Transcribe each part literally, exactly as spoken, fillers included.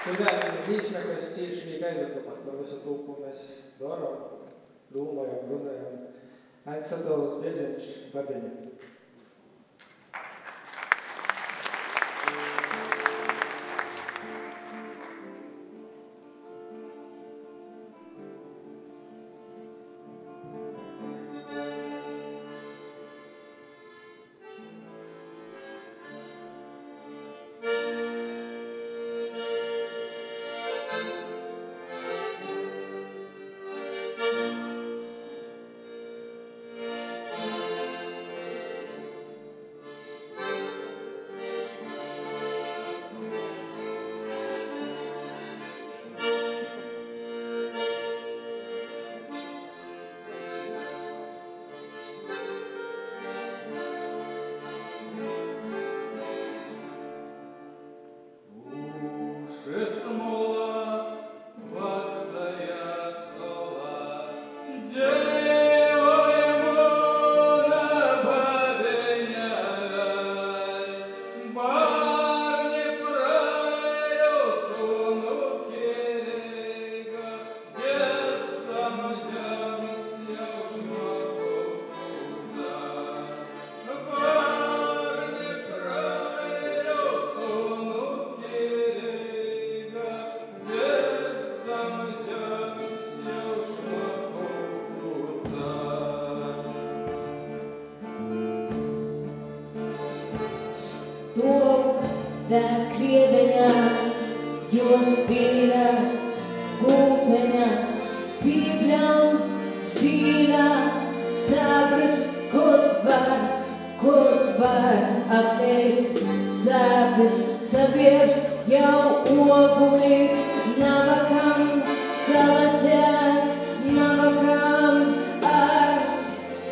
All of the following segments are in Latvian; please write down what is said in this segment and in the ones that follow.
Hyvä dziesma, kas cieši liek aizdomāt par visu to, ko mēs darām, domājam, runājam. Aizsadalus Bieziņš, Babiņa. Da krieveņā, jos vīra, gūteņā, pīpļaun, sīlā, sabras, kot var, kot var apteikt, sabras, sabierst, jau oguli, navakam, salasēt, navakam, art,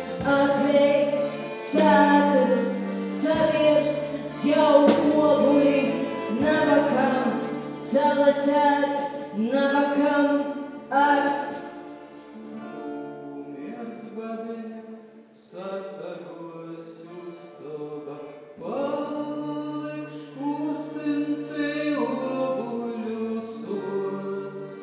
apteikt, sākas, sabierst, jau oguli, navakam, salasēt, navakam, art. Miers Babiņa, sasagos uzstoga, palikš kustence obuļu sots,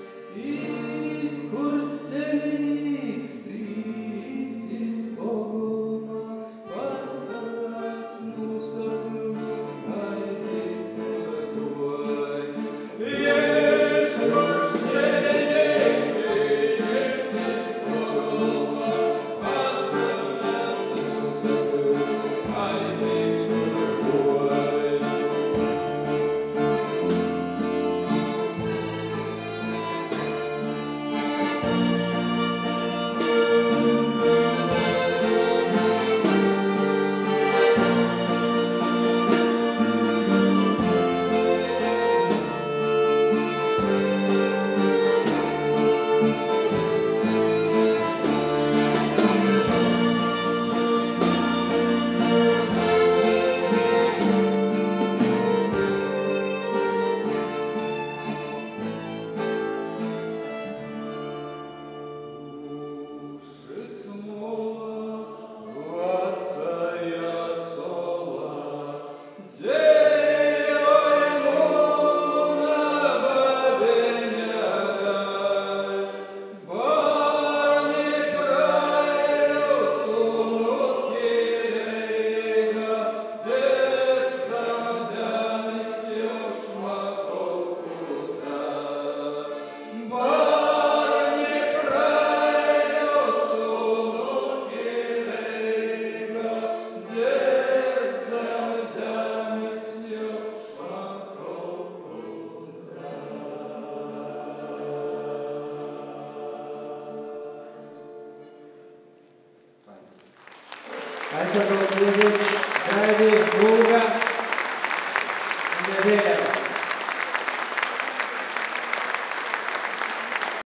izkurs ceļinīgs, īsis pogumā, pastāvāts nosakļus, aizies nevadojas. Jēzus ceļinīgs, īsis pogumā, pastāvāts nosakļus, aizies nevadojas. Aizsadalus Bieziņš, Gaidi, Lūga.